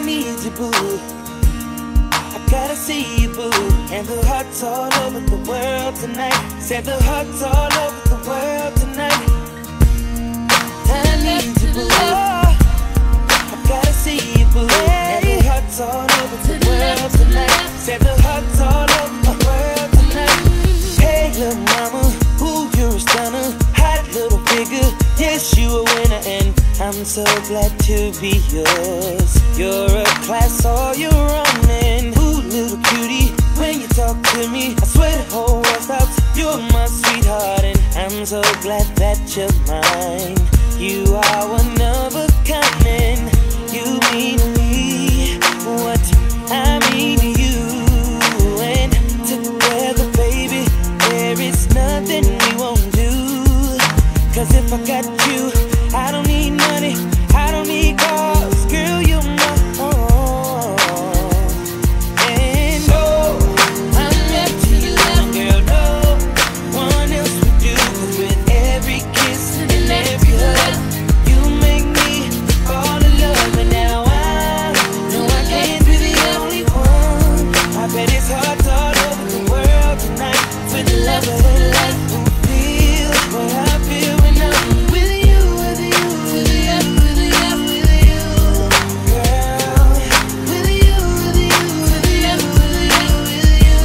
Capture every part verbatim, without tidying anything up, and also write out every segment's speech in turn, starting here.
need you, boo. I gotta see you, boo. And the hearts all over the world tonight. Said the hearts all over the world tonight. I need you, boo. I gotta see you, boo. And the hearts all over the world tonight. Said the hearts all over the world tonight. Hey, little mama, ooh, you're a stunner. Hot little figure, yes, you a winner. And I'm so glad to be yours. You're a class all your own. And ooh, little cutie, when you talk to me, I swear the whole world stops. You're my sweetheart, and I'm so glad that you're mine. You are one of a kind, and you mean to me what I mean to you. And together, baby, there is nothing we won't do. Cause if I got you, I don't need money, I don't need cars. Girl, you're my own. And oh, I'm left to you, girl, no one else would do. Cause with every kiss and every hug, you make me fall in love. And now I know I can't be the only one. I bet it's hard all over the world tonight for the love of their life who feels what I feel when I'm with you, with you, with you, with you, with you, girl. With you, with you, with you, with you, with you.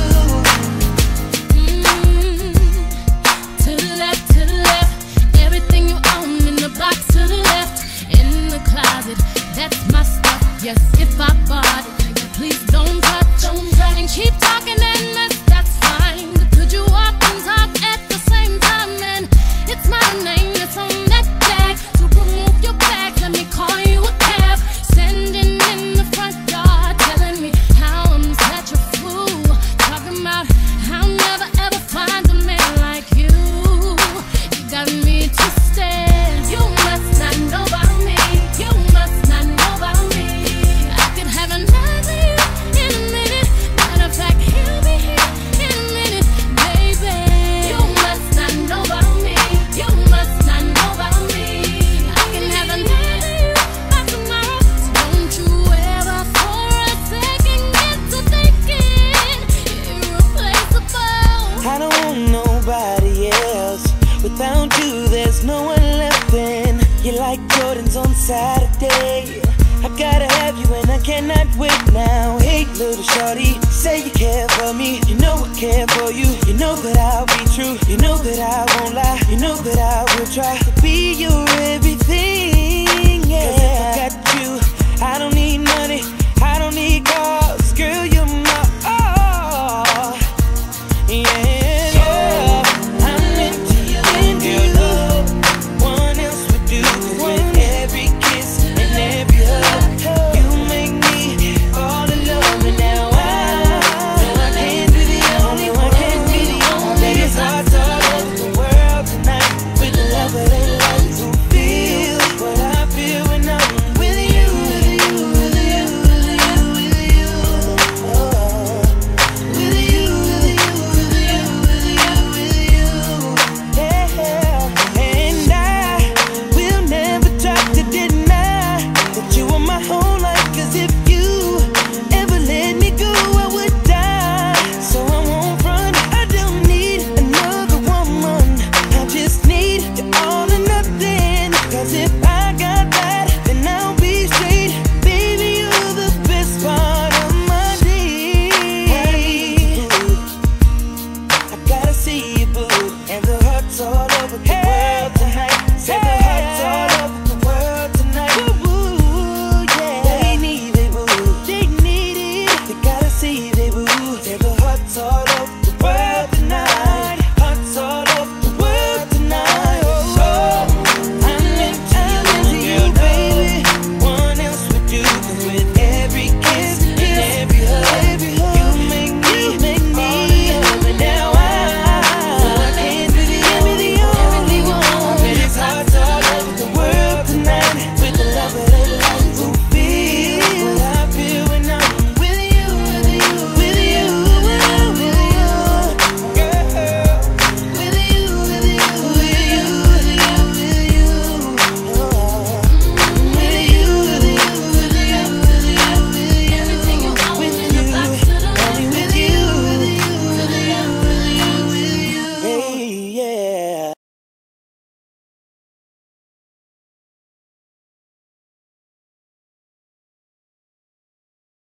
Mm, to the left, to the left, everything you own in the box to the left, in the closet, that's my stuff. Yes, if I bought it, please don't touch, don't touch, and keep talking and that's, that's fine. Could you walk and talk at the same time? And it's my name that's on that tag. So remove your bags, let me call you a cab. Standing in the front yard, telling me how I'm such a fool. Talking about I'll never ever find a man like you. You got me twisted. You must not know about me. You must not know about me. I could have another you in a minute. Matter of fact, he'll be here in a minute, baby. You must not know about me. You must not know about me. I can have another you by tomorrow. So don't you ever for a second get to thinking irreplaceable. I don't want nobody else. Without you, there's no one left. And you're like Jordans on Saturday. I gotta have you and I cannot wait now. Hey, little shorty, say you care for me. You know I care for you. You know that I'll be true. You know that I won't lie. You know that I will try to be your everything.